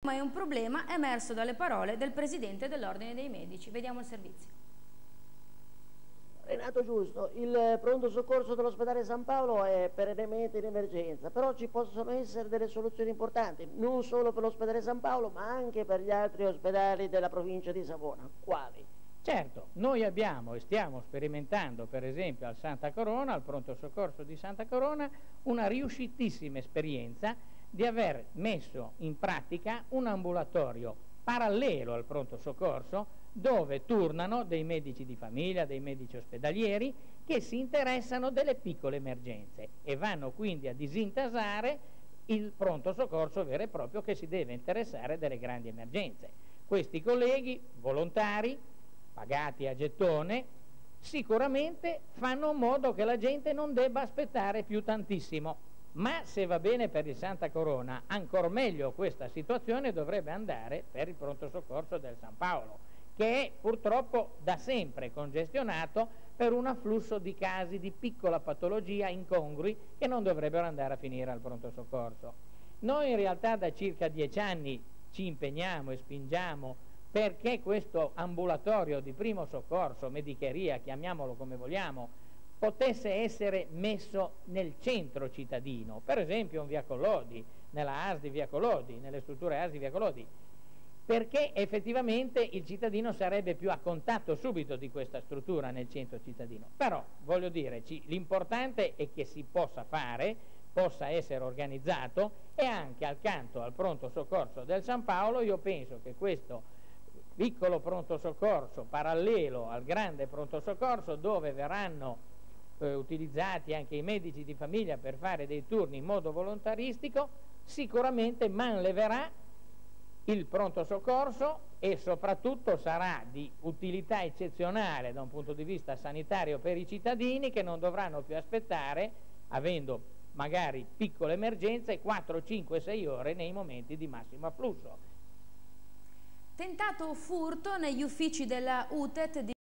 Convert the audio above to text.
Ma è un problema emerso dalle parole del presidente dell'Ordine dei Medici. Vediamo il servizio. Renato, giusto, il pronto soccorso dell'ospedale San Paolo è perennemente in emergenza, però ci possono essere delle soluzioni importanti, non solo per l'ospedale San Paolo, ma anche per gli altri ospedali della provincia di Savona. Quali? Certo, noi abbiamo e stiamo sperimentando, per esempio al Santa Corona, al pronto soccorso di Santa Corona, una riuscitissima esperienza di aver messo in pratica un ambulatorio parallelo al pronto soccorso, dove turnano dei medici di famiglia, dei medici ospedalieri che si interessano delle piccole emergenze e vanno quindi a disintasare il pronto soccorso vero e proprio che si deve interessare delle grandi emergenze. Questi colleghi volontari, pagati a gettone, sicuramente fanno in modo che la gente non debba aspettare più tantissimo. Ma se va bene per il Santa Corona, ancor meglio questa situazione dovrebbe andare per il pronto soccorso del San Paolo, che è purtroppo da sempre congestionato per un afflusso di casi di piccola patologia incongrui che non dovrebbero andare a finire al pronto soccorso. Noi in realtà da circa 10 anni ci impegniamo e spingiamo perché questo ambulatorio di primo soccorso, medicheria, chiamiamolo come vogliamo, potesse essere messo nel centro cittadino, per esempio in Via Collodi, nella ASL di Via Collodi, nelle strutture ASL di Via Collodi, perché effettivamente il cittadino sarebbe più a contatto subito di questa struttura nel centro cittadino. Però, voglio dire, l'importante è che si possa fare, possa essere organizzato, e anche accanto al pronto soccorso del San Paolo io penso che questo piccolo pronto soccorso parallelo al grande pronto soccorso, dove verranno utilizzati anche i medici di famiglia per fare dei turni in modo volontaristico, sicuramente manleverà il pronto soccorso e soprattutto sarà di utilità eccezionale da un punto di vista sanitario per i cittadini, che non dovranno più aspettare, avendo magari piccole emergenze, 4, 5, 6 ore nei momenti di massimo afflusso. Tentato furto negli uffici della UTET di